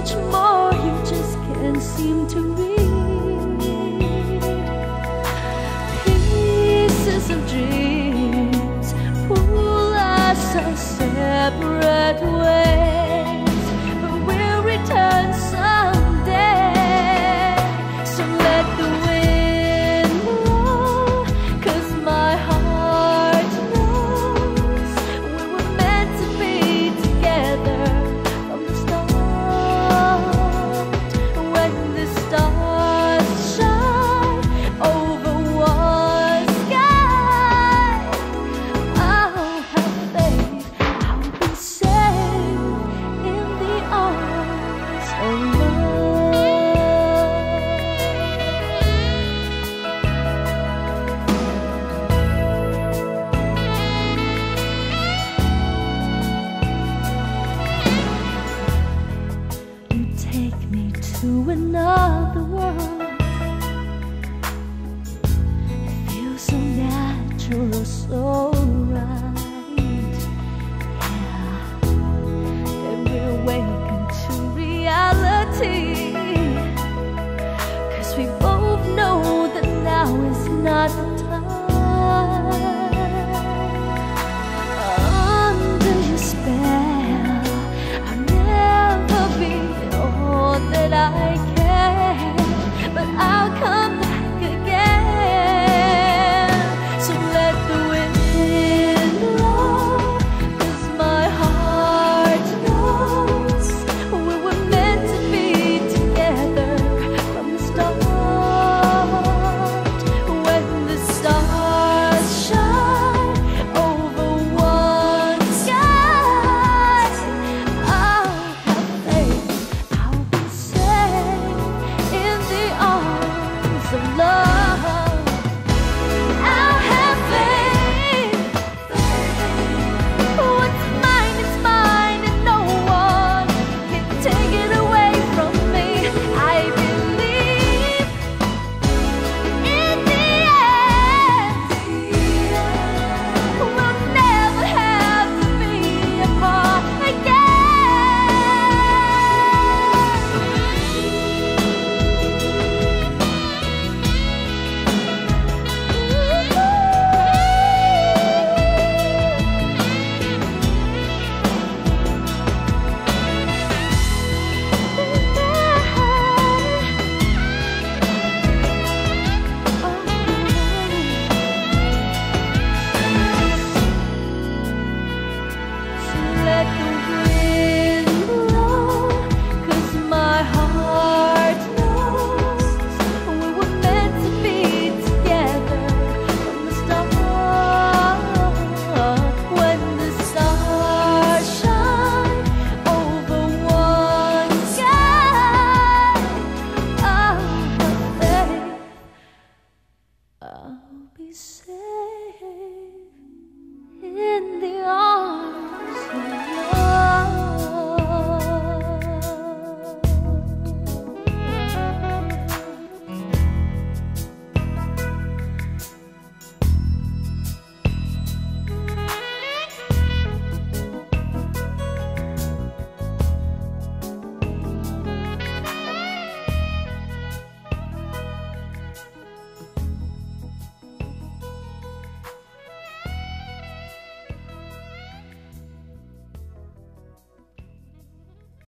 much more you just can't seem to read. Pieces of dreams pull us our separate ways, but we'll return someday. So let the wind blow, 'cause my heart knows we were meant to be together from the start. When the stars shine over one sky, I'll have faith I'll be safe in the arms of love. You take me to another world. It feels so natural, so right. Yeah, then we awaken to reality, 'cause we both know that now is not the